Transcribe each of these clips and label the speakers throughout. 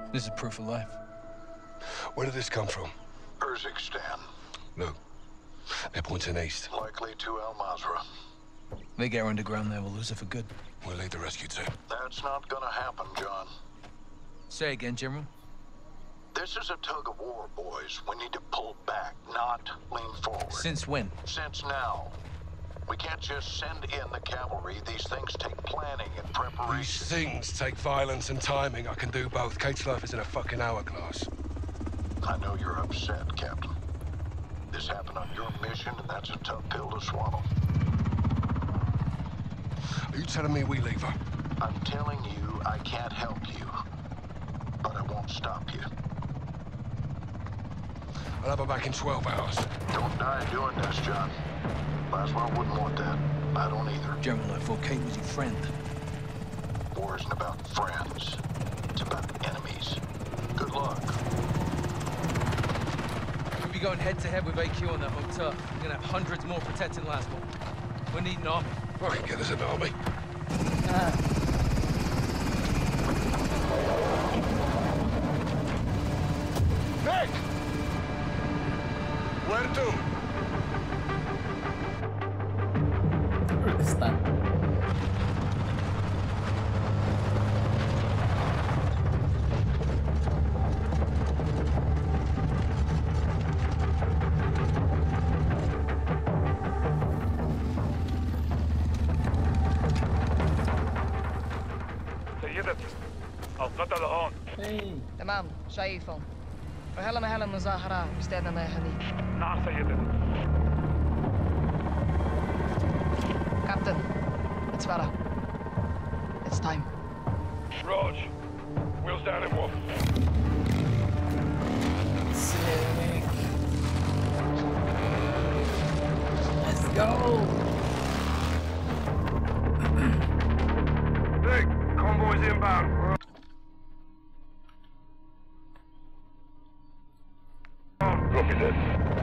Speaker 1: This is proof of life.
Speaker 2: Where did this come from?
Speaker 3: Urzikstan.
Speaker 2: Look, they're pointing east.
Speaker 3: Likely to Al Mazrah.
Speaker 1: They get her underground there, we'll lose her for good.
Speaker 2: We'll lead the rescue team.
Speaker 3: That's not gonna happen, John.
Speaker 1: Say again, General.
Speaker 3: This is a tug of war, boys. We need to pull back, not lean forward.
Speaker 1: Since when?
Speaker 3: Since now. We can't just send in the cavalry. These things take planning and preparation.
Speaker 2: These things take violence and timing. I can do both. Kate's life is in a fucking hourglass.
Speaker 3: I know you're upset, Captain. This happened on your mission, and that's a tough pill to swallow.
Speaker 2: Are you telling me we leave her?
Speaker 3: I'm telling you I can't help you, but I won't stop you.
Speaker 2: I'll have her back in 12 hours.
Speaker 3: Don't die doing this, John. Laswell wouldn't want that. I don't either.
Speaker 1: General, I thought Kate was your friend.
Speaker 3: War isn't about friends. It's about enemies. Good luck.
Speaker 1: We'll be going head-to-head with AQ on that hotel. We're gonna have hundreds more protecting Laswell. We need an army.
Speaker 2: I can get us an army. Nick! Where to?
Speaker 4: Está.
Speaker 5: سيدتي القتل هون.
Speaker 6: تمام شايفهم. وهلا مهلا مظاهرة استاذنا هنيك.
Speaker 5: نعم سيدتي.
Speaker 6: Captain, it's Farah. It's time.
Speaker 5: Rog, wheels down and walk.
Speaker 4: Sick. Let's go.
Speaker 5: Hey, convoy's inbound. Copy this.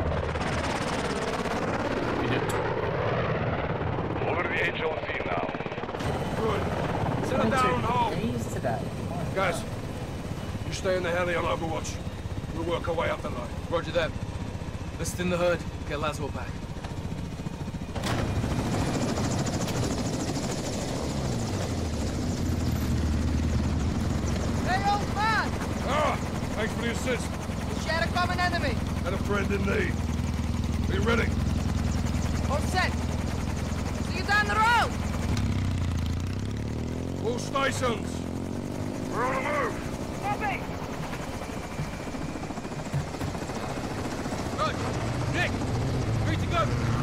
Speaker 5: Over the HLC now.
Speaker 2: Good. Settle down, home.
Speaker 4: Days today.
Speaker 2: Guys, you stay in the heli on Overwatch. We'll work our way up the line.
Speaker 1: Roger that. Let's thin the herd, get Laswell back.
Speaker 6: Hey, old man!
Speaker 2: Ah! Thanks for the assist.
Speaker 6: We share a common enemy.
Speaker 2: And a friend in need. Be ready.
Speaker 6: All set. See you down the road.
Speaker 2: All stations. We're on the move.
Speaker 6: Copy.
Speaker 1: Good. Nick, free to go.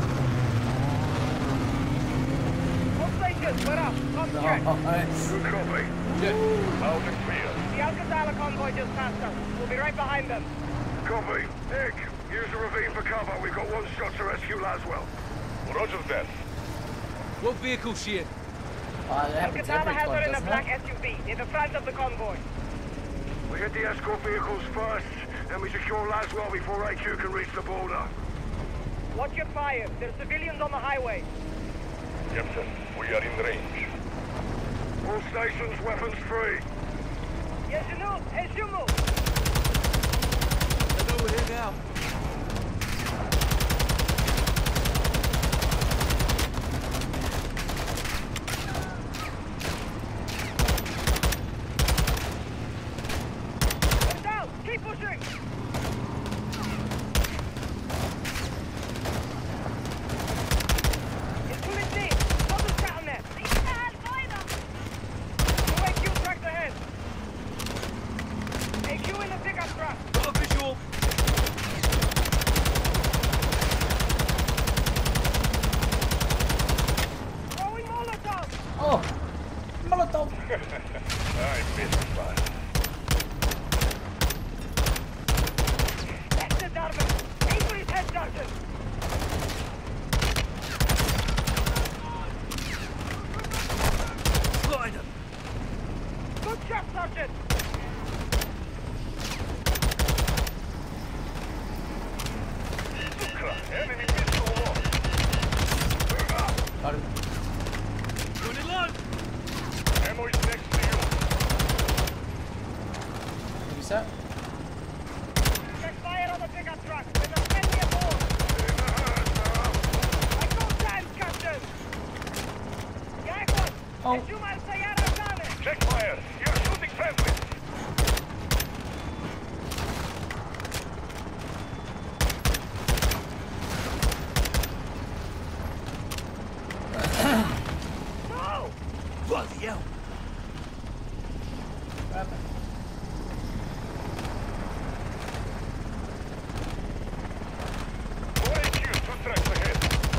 Speaker 6: All stations, we're up. Top track.
Speaker 4: Nice.
Speaker 5: Good copy.
Speaker 1: Yeah.
Speaker 5: Out and clear.
Speaker 6: The Alcazar convoy just passed us. We'll be right behind them.
Speaker 5: Copy. Nick, use the ravine for cover. We've got one shot to rescue Laswell. Roger that.
Speaker 1: What vehicle's she in?
Speaker 4: It happens
Speaker 6: Alcazar
Speaker 4: every
Speaker 6: has her
Speaker 4: time,
Speaker 6: in a
Speaker 4: doesn't
Speaker 6: black
Speaker 4: it?
Speaker 6: SUV near the front of the convoy.
Speaker 5: We hit the escort vehicles first, and we secure Laswell before AQ can reach the border.
Speaker 6: Watch your fire. There's civilians on the highway.
Speaker 5: Captain, we are in range. All stations, weapons free.
Speaker 6: Yes, you know. As you move.
Speaker 1: I know we're here now.
Speaker 6: Keep pushing! It's too late. Stop the scout on there! AQ tracks ahead! AQ in the pickup truck!
Speaker 1: Got a visual.
Speaker 6: Throwing Molotov!
Speaker 4: Oh! Molotov!
Speaker 5: I missed one.
Speaker 6: That's the Darwin! Aim for his head, Sergeant!
Speaker 1: Slide him.
Speaker 6: Good shot, Sergeant!
Speaker 5: Enemy missile lost. Move up.
Speaker 4: Got him.
Speaker 1: Running low.
Speaker 5: Ammo is next to you.
Speaker 4: He's so.
Speaker 6: Check fire on the pickup truck. There's a friendly aboard. I don't time, Captain. Jacob,
Speaker 4: Oh.
Speaker 6: es uma ensayada dale.
Speaker 5: Check fire. You're shooting friendly.
Speaker 6: No!
Speaker 1: Bloody hell!
Speaker 4: Grab it.
Speaker 5: Four AQs, 2 tracks ahead.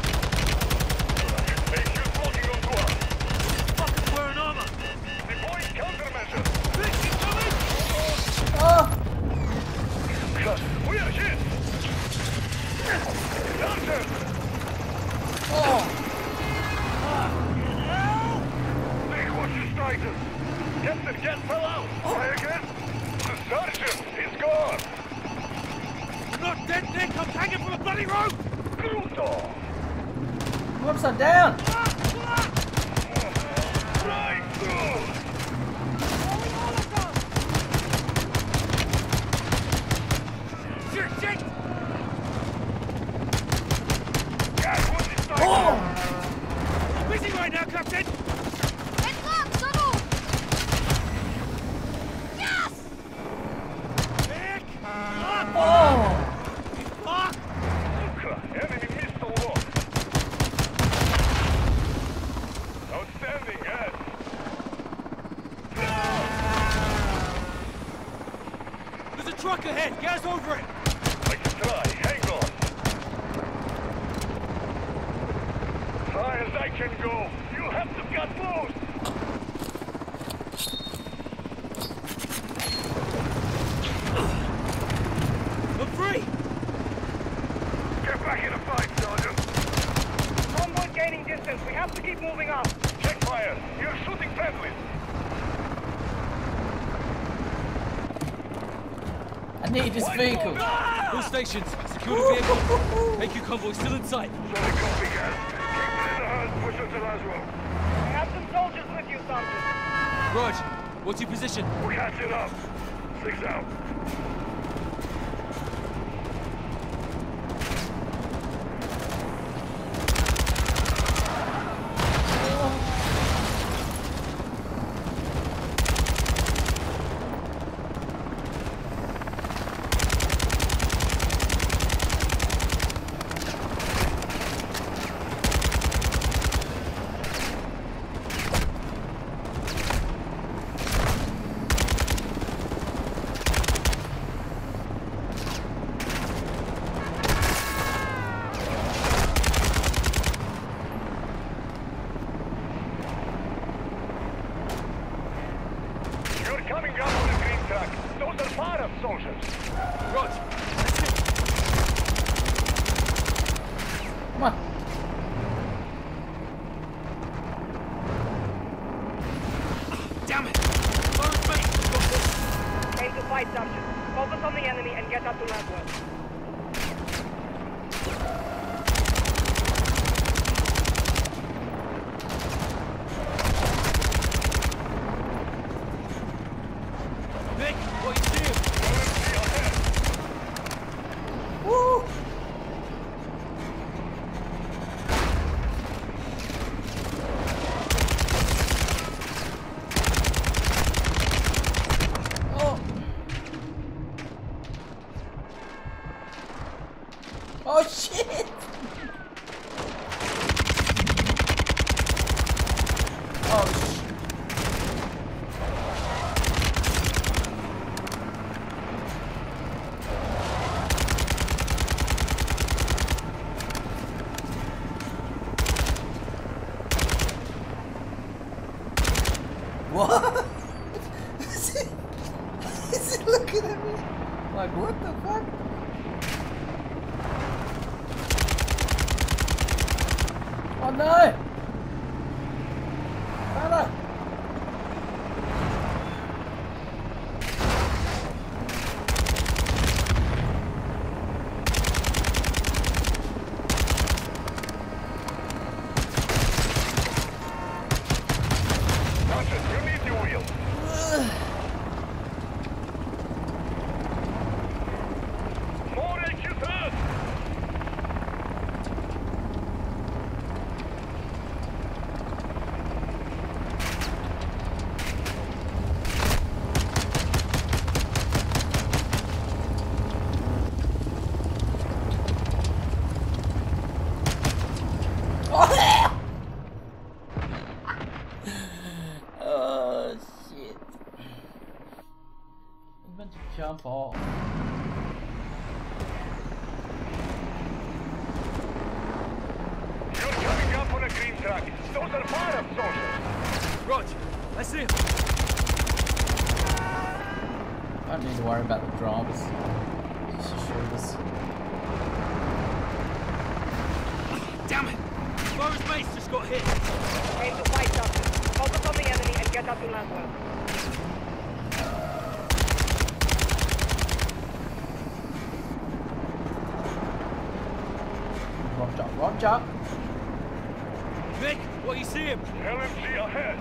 Speaker 5: AQs locking onto us.
Speaker 1: Fucking wearing armor!
Speaker 5: Deploying countermeasures.
Speaker 4: Oh!
Speaker 5: We are hit. Sergeant!
Speaker 4: Oh!
Speaker 5: Nick, what's your status? Captain, get fell out. Try again. The sergeant is gone.
Speaker 1: I'm not dead, Nick! I'm hanging from a bloody rope!
Speaker 5: Brutal.
Speaker 4: I'm upside down!
Speaker 5: Right through.
Speaker 1: Shit, shit!
Speaker 5: Gas, what's your status?
Speaker 4: Oh!
Speaker 1: Busy right now, Captain!
Speaker 6: Heads up, subtle! Yes!
Speaker 1: Nick! Up!
Speaker 4: Oh!
Speaker 1: Fuck!
Speaker 5: Enemy missile lock. Outstanding, yes.
Speaker 1: There's a truck ahead! Get us over it!
Speaker 5: I can try. Hang on. High as I can go. You have to cut close.
Speaker 1: I'm free!
Speaker 5: Get back in the fight, Sergeant.
Speaker 6: Convoy gaining distance. We have to keep moving up.
Speaker 5: Check fire. You're shooting friendly.
Speaker 4: I need this vehicle.
Speaker 1: All stations, secure the vehicle. AQ convoy still in sight.
Speaker 5: Solid copy, gas. Keep it in the herd. Push us to Laswell.
Speaker 6: We have some soldiers with you, Sergeant.
Speaker 1: Rog, what's your position?
Speaker 5: We're catching up. 6 out. You're coming up on the green track. Those are fire soldiers.
Speaker 1: Rog,
Speaker 4: Come on.
Speaker 1: damn it! Fire at me! Got this.
Speaker 6: Aim to fight, Sergeant. Focus on the enemy and get up to Laswell.
Speaker 1: Nick, what you doing?
Speaker 4: Woo! Oh! Oh shit! Oh shit! What? Is it looking at me? Like, what the fuck? Oh no! Fella!
Speaker 5: Sergeant, you need the wheel.
Speaker 4: Jump off.
Speaker 5: You're coming up on a green truck. Those are fire soldiers.
Speaker 1: Roger. I see him.
Speaker 4: I don't need to worry about the drivers. Just shoot us.
Speaker 1: Damn it! Forest base just got hit.
Speaker 6: Aim to fight something. Focus on the enemy and get up to Laswell.
Speaker 4: Roger, Roger.
Speaker 1: Vic, what you see him?
Speaker 5: LMG ahead.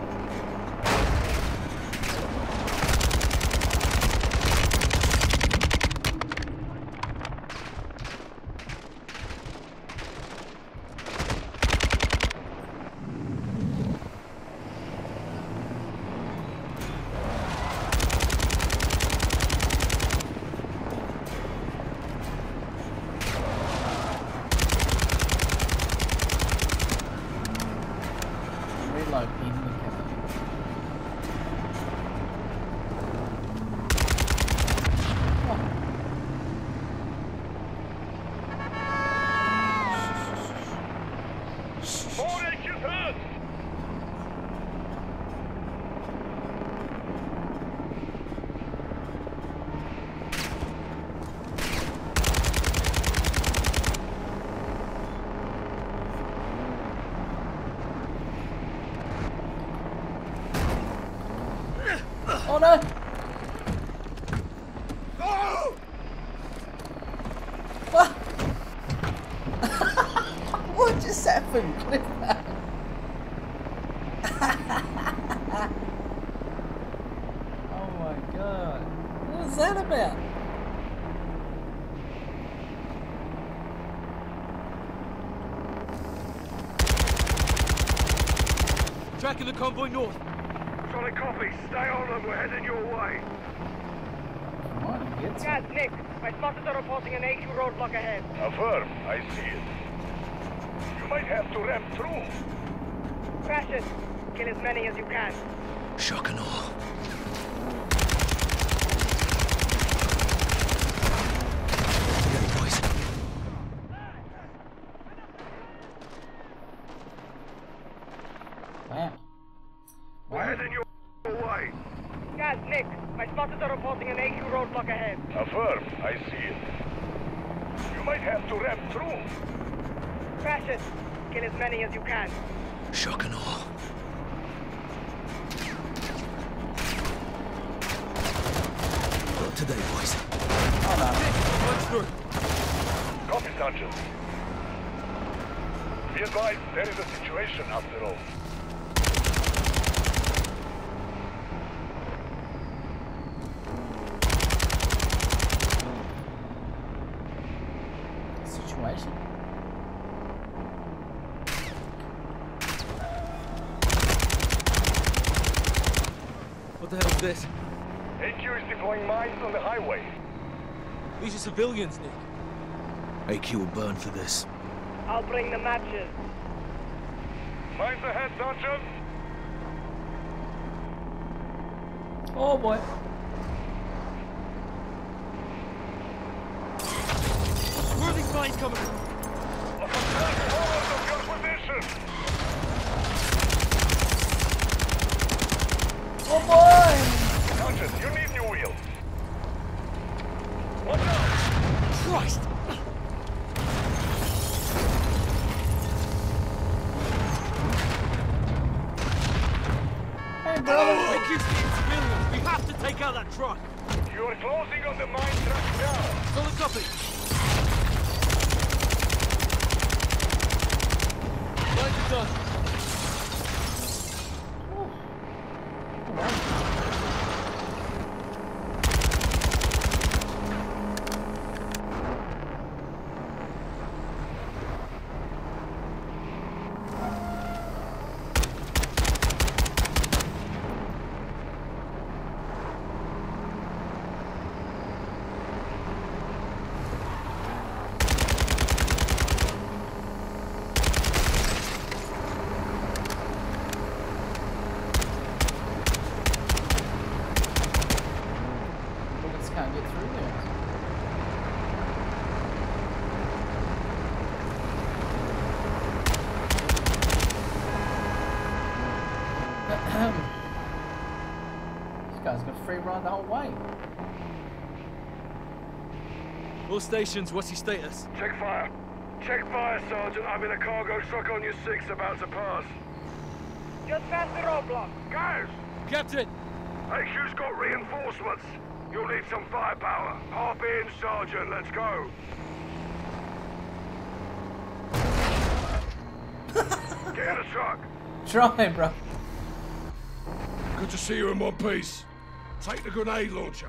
Speaker 4: Reload in the cabin.
Speaker 5: More HQs hurt.
Speaker 4: Oh no! What? What just happened? Clip that. Oh my god. What was that about?
Speaker 1: Tracking the convoy north.
Speaker 5: Solid copy. Stay on them. We're heading your way.
Speaker 4: Come on, get some.
Speaker 6: Guys, Nick, my spotters are reporting an HQ roadblock ahead.
Speaker 5: Affirm. I see it. You might have to ramp through.
Speaker 6: Crash it. Kill as many as you can.
Speaker 1: Shock and awe. Get it, boys.
Speaker 4: Wow.
Speaker 5: We're heading your way.
Speaker 6: Guys, Nick, my spotters are reporting an HQ roadblock ahead.
Speaker 5: Affirm. I see it. You might have to ramp through.
Speaker 6: Crash it. Kill as many as you can.
Speaker 1: Shock and awe. Not today, boys.
Speaker 4: Oh no.
Speaker 1: Let's through.
Speaker 5: Copy, Sergeant. Be advised, there is a situation after all.
Speaker 4: Situation.
Speaker 1: What the hell is this?
Speaker 5: AQ is deploying mines on the highway.
Speaker 1: These are civilians, Nick. AQ will burn for this.
Speaker 6: I'll bring the matches.
Speaker 5: Mines ahead, Sergeant.
Speaker 4: Oh boy.
Speaker 1: Where are these mines coming from?
Speaker 5: Attack forward of your position.
Speaker 4: Oh boy!
Speaker 5: Sergeant, you need new wheels. Watch out!
Speaker 1: Christ!
Speaker 4: Hey brother!
Speaker 1: AQ's getting civilians. We have to take out that truck.
Speaker 5: You are closing on the mine truck now.
Speaker 1: Solid copy. Lines are done.
Speaker 4: This guy's got a free ride the whole way.
Speaker 1: All stations, what's your status?
Speaker 5: Check fire. Check fire, Sergeant. I'm in a cargo truck on your 6 about to pass.
Speaker 6: Just past the roadblock.
Speaker 5: Guys!
Speaker 1: Captain!
Speaker 5: HQ's got reinforcements. You'll need some firepower. Hop in, Sergeant. Let's go. Get in the truck.
Speaker 4: Try, bro.
Speaker 2: Good to see you in one piece. Take the grenade launcher.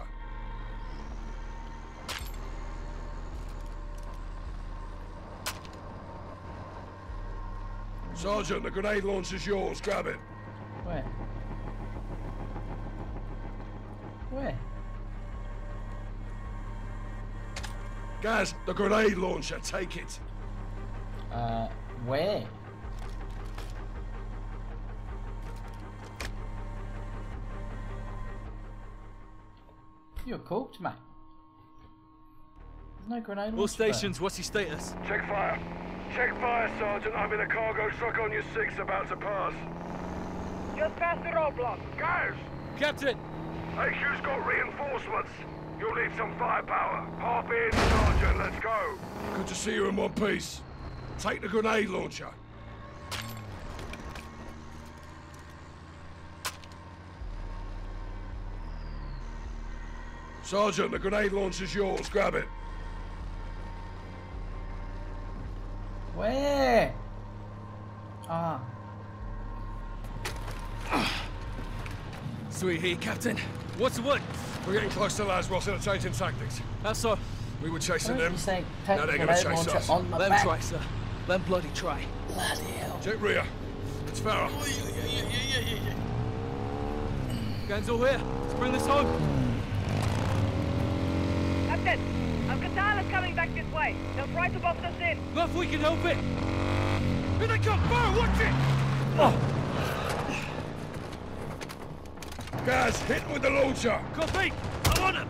Speaker 2: Sergeant, the grenade launcher's yours. Grab it.
Speaker 4: Where? Where?
Speaker 2: Gaz, the grenade launcher. Take it.
Speaker 4: Where? You're cooked, mate. There's no grenade launcher.
Speaker 1: All stations, what's your status?
Speaker 5: Check fire. Check fire, Sergeant. I'm in a cargo truck on your 6 about to pass.
Speaker 6: Just past the roadblock.
Speaker 5: Guys!
Speaker 1: Captain!
Speaker 5: HQ's got reinforcements. You'll need some firepower. Hop in, Sergeant. Let's go.
Speaker 2: Good to see you in one piece. Take the grenade launcher. Sergeant, the grenade launcher's yours. Grab it.
Speaker 4: Where? Ah.
Speaker 1: Sweet here, Captain. What's the word?
Speaker 2: We're getting close to Laswell's in a changing tactics.
Speaker 1: How so?
Speaker 2: We were chasing
Speaker 4: Why don't
Speaker 2: them.
Speaker 4: you say
Speaker 2: Now
Speaker 4: take
Speaker 2: they're
Speaker 4: the
Speaker 2: gonna
Speaker 4: grenade
Speaker 2: chase
Speaker 4: launcher
Speaker 2: us.
Speaker 4: on my
Speaker 1: Let 'em
Speaker 4: back?
Speaker 1: try, sir. Let 'em bloody try.
Speaker 4: Bloody hell.
Speaker 2: Check rear. It's Farah.
Speaker 1: Gang's all here. Let's bring this home.
Speaker 6: Captain, Alcatala's coming back this way. They'll try to box us in.
Speaker 1: Not if we can help it. Here they come! Fire! Watch it!
Speaker 2: Gaz, hit with the launcher.
Speaker 1: Copy! I'm on him!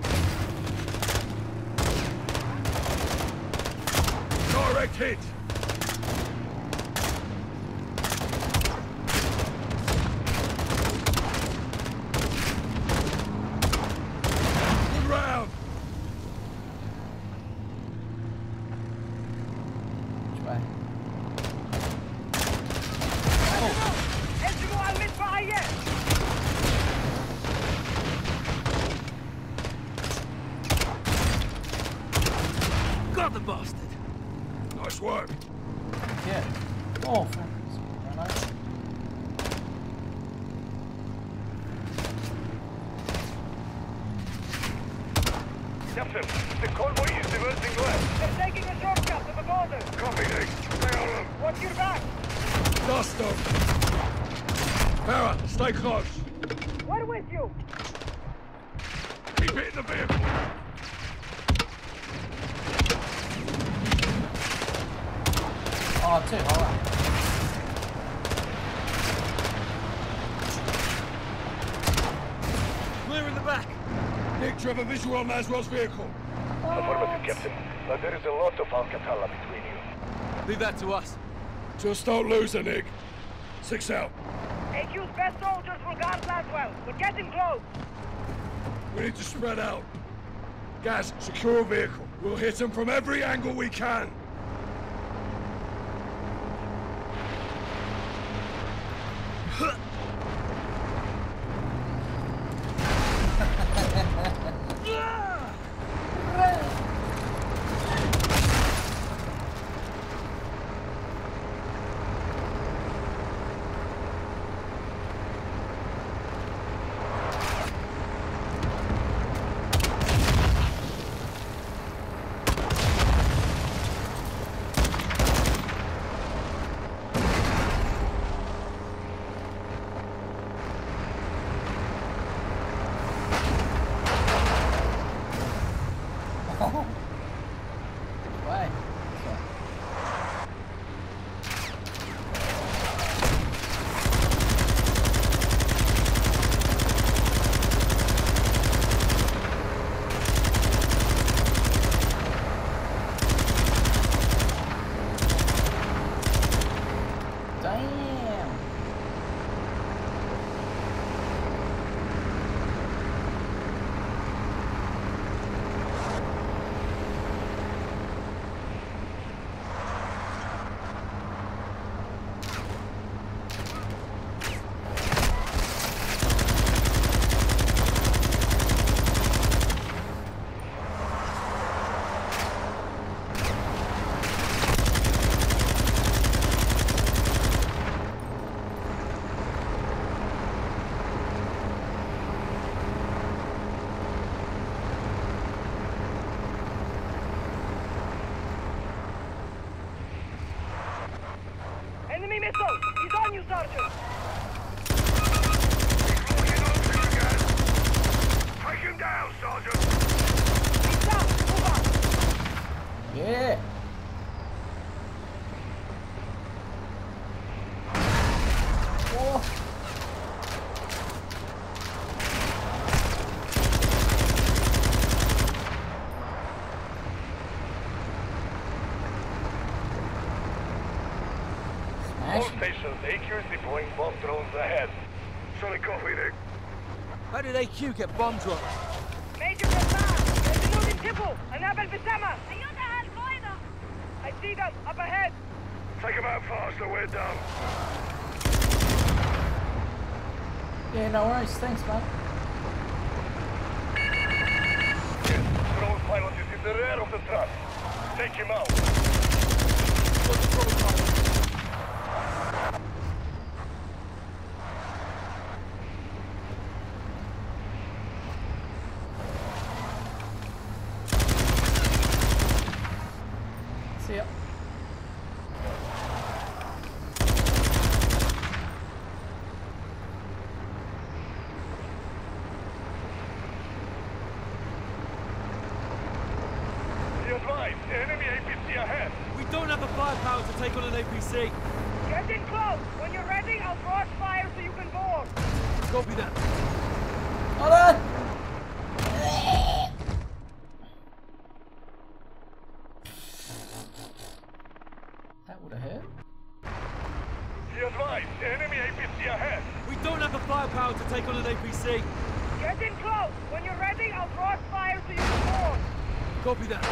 Speaker 2: Direct hit. Good round.
Speaker 4: Which way?
Speaker 6: Ejgo al misfire!
Speaker 1: Got the bastard!
Speaker 2: Nice work.
Speaker 4: Yeah. Oh, fuck. Run over.
Speaker 5: Captain, the convoy is diverting left.
Speaker 6: They're taking a shortcut to the border.
Speaker 5: Copy, Nick. Stay on them.
Speaker 6: Watch your back.
Speaker 2: Dust them. Farah, stay close.
Speaker 6: We're with you.
Speaker 2: Keep hitting the vehicle.
Speaker 4: Oh, too high.
Speaker 1: Clear in the back!
Speaker 2: Nick, do you have a visual on Laswell's vehicle?
Speaker 5: Affirmative, Captain. But there is a lot of Alcatala between you.
Speaker 1: Leave that to us.
Speaker 2: Just don't lose her, Nick. 6 out.
Speaker 6: HQ's best soldiers will guard Laswell. We're getting close.
Speaker 2: We need to spread out. Gaz, secure a vehicle. We'll hit them from every angle we can.
Speaker 6: Sergeant.
Speaker 5: Take him down, Sergeant.
Speaker 6: He's down. Move on.
Speaker 4: Yeah. Oh.
Speaker 5: All stations, AQ is deploying bomb drones ahead. Solid copy, Nick.
Speaker 1: How did AQ get bomb dropped?
Speaker 6: Major Bassam. Resolute in Tipple. Anabel Bissama. I see them. Up ahead.
Speaker 5: Take him out faster, we're done.
Speaker 4: Yeah, no worries. Thanks, mate.
Speaker 5: Drone pilot is in the rear of the truck. Take him out.
Speaker 1: What's the protocol?
Speaker 4: See ya.
Speaker 5: Be advised, enemy APC ahead.
Speaker 1: We don't have the firepower to take on an APC.
Speaker 6: Get in close. When you're ready, I'll cross fire so you can board.
Speaker 1: Copy that.
Speaker 4: Hold on. That would have hurt.
Speaker 5: Be advised, enemy APC ahead.
Speaker 1: We don't have the firepower to take on an APC.
Speaker 6: Get in close. When you're ready, I'll cross fire so you can board.
Speaker 1: Copy that.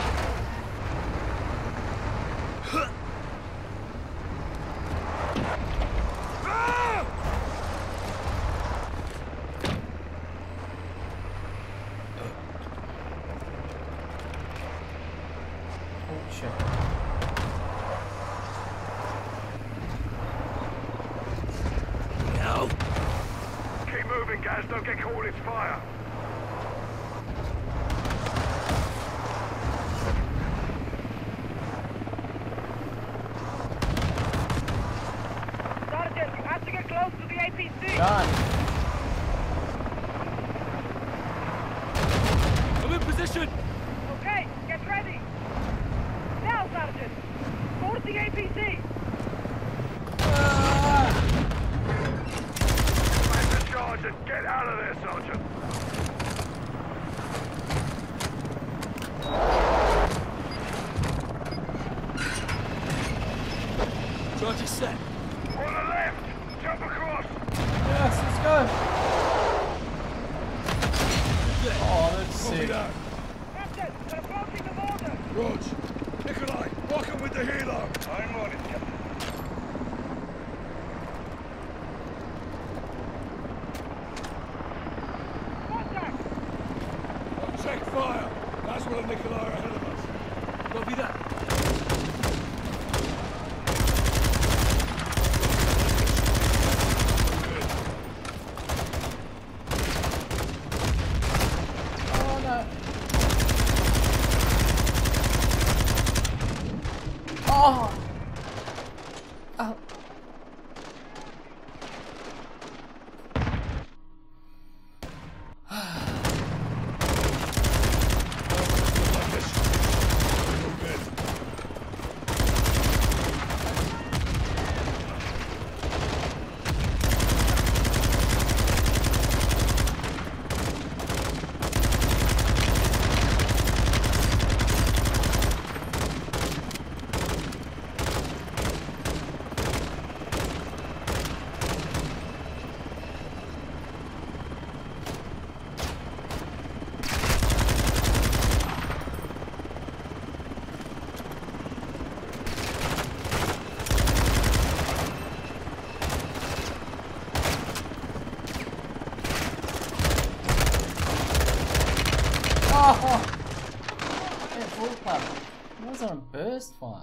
Speaker 4: Oh shit.
Speaker 1: No.
Speaker 5: Keep moving, guys. Don't get caught in its fire.
Speaker 6: Sergeant, you have to get close to the APC.
Speaker 4: Done.
Speaker 1: I'm in position.
Speaker 6: Okay, get ready. Now, Sergeant. Board the APC.
Speaker 5: Make the charge and get out of there, Sergeant.
Speaker 1: Charge is set.
Speaker 5: On the left. Jump across.
Speaker 4: Yes, let's go. Oh, that's
Speaker 2: Copy
Speaker 4: sick.
Speaker 2: that.
Speaker 6: Captain, we're approaching the border.
Speaker 2: Rog. Nikolai, walk him with the helo.
Speaker 5: I'm on it, Captain.
Speaker 6: Contact.
Speaker 2: Check fire. That's where Nikolai are ahead of us.
Speaker 1: Copy that.
Speaker 4: Oh no. Oh. Oh. Oh! Hey, full pump. That was on a burst fire.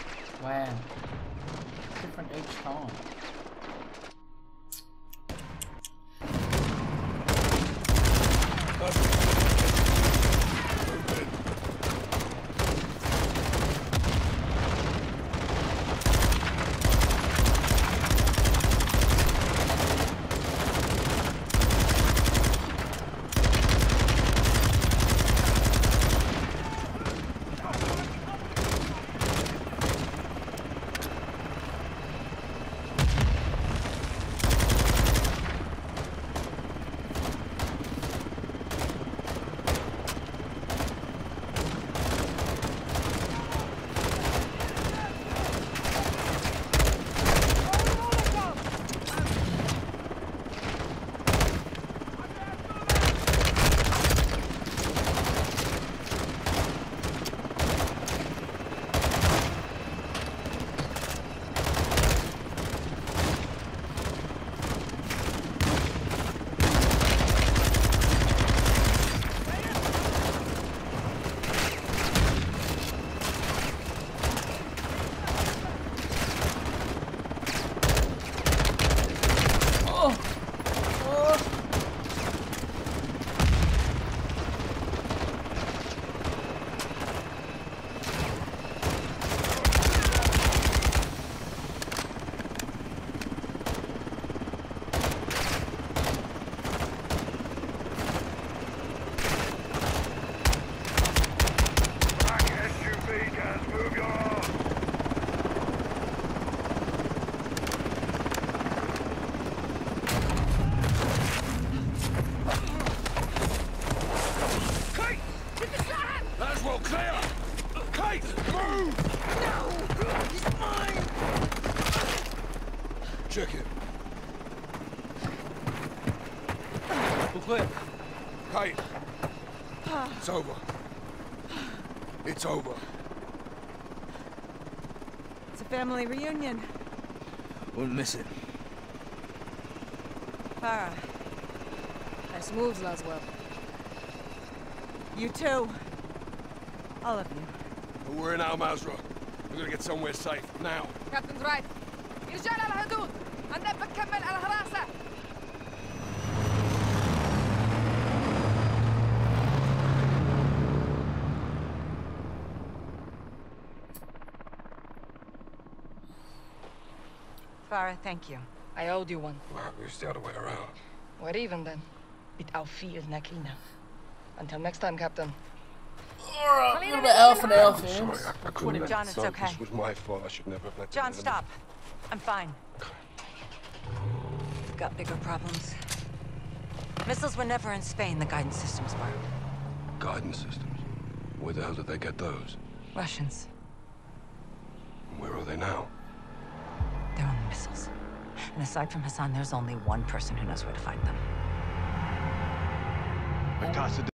Speaker 4: Wow. Different each time.
Speaker 1: We're clear.
Speaker 2: Kate. It's over. It's over.
Speaker 7: It's a family reunion.
Speaker 1: Wouldn't miss it.
Speaker 7: Farah. Nice moves, Laswell. You too. All of you.
Speaker 2: We're in Al Mazrah. We're gonna get somewhere safe, now.
Speaker 7: Captain's right. رجال على الحدود. عندنا بنكمل على الحراسة.
Speaker 8: Farah, thank you.
Speaker 7: I owed you one.
Speaker 2: Well, it's the other way around.
Speaker 7: We're even then. بالتوفيق نكينا. Until next time, Captain.
Speaker 4: Alright, we're gonna Alpha and Alpha.
Speaker 2: Sorry, I couldn't let
Speaker 8: John,
Speaker 2: it
Speaker 8: it's
Speaker 2: slip.
Speaker 8: okay.
Speaker 2: This was my fault. I should never have let
Speaker 8: John,
Speaker 2: the
Speaker 8: stop. I'm fine. We've got bigger problems. Missiles were never in Spain. The guidance systems were.
Speaker 2: Guidance systems? Where the hell did they get those?
Speaker 8: Russians.
Speaker 2: Where are they now?
Speaker 8: They're on the missiles. And aside from Hassan, there's only one person who knows where to find them.